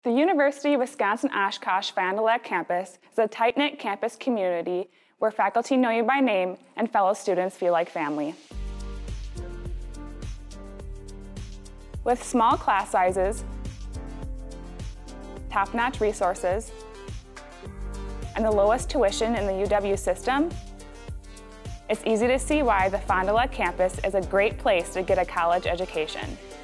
The University of Wisconsin-Oshkosh Fond du Lac campus is a tight-knit campus community where faculty know you by name and fellow students feel like family. With small class sizes, top-notch resources, and the lowest tuition in the UW system, it's easy to see why the Fond du Lac campus is a great place to get a college education.